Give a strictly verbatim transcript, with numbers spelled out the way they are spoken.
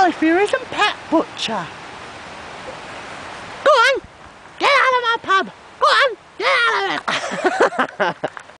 Alistair isn't Pet Butcher. Go on, get out of my pub. Go on, get out of it.